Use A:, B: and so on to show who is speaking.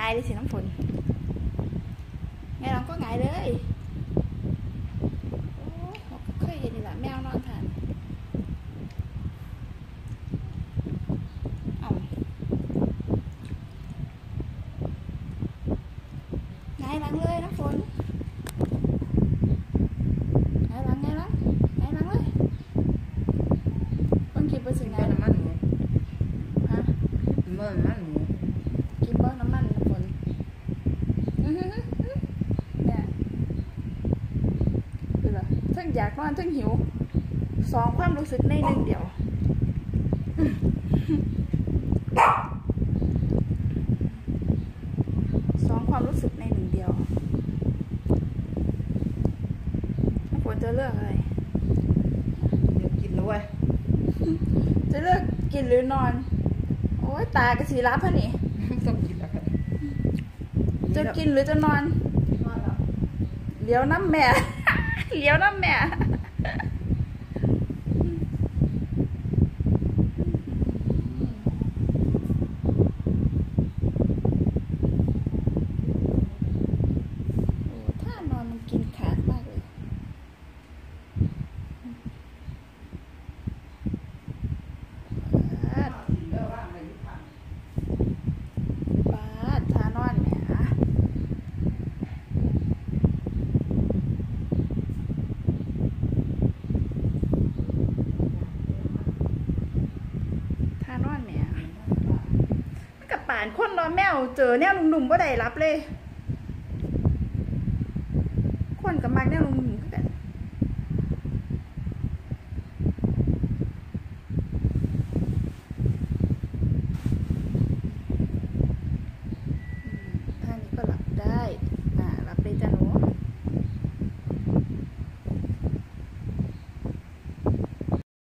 A: ายเลยสิน้ำฝนไงเราก็ไงเลยโอ้เคยเห็นนี่แหละแมวนอนทานเอาไงหลังเลยน้ำฝนไงหลังเลยต้องกินไปสิไง
B: น้ำมันหมู
A: ฮะ
B: กินน้ำมันหมู
A: กินบ้างน้ำมันน้ำฝนเนี่ยคือเหรอทั้งอยากนอนทั้งหิวสองความรู้สึกในหนึ่งเดียวสองความรู้สึกในหนึ่งเดียวน้ำฝนจะเลือกอะไร
B: เดี๋ยวกินด้วย
A: จะเลือกกินหรือนอนโอ้ยตากระสีรับฮะนี่
B: ต้องกินแล้วค่ะ
A: จะกินหรือจะนอนเลี้ยวน้ำแม่เลี้ยวน้ำแม่โอ้ถ้านอนมันกินขาดมากเลยบาดท่านอนแหมท่านอนแหมมันกับป่านคนรอแมวเจอแนวหนุ่มๆก็ได้รับเลยคนกับมักแนวหนุ่มๆก็ได้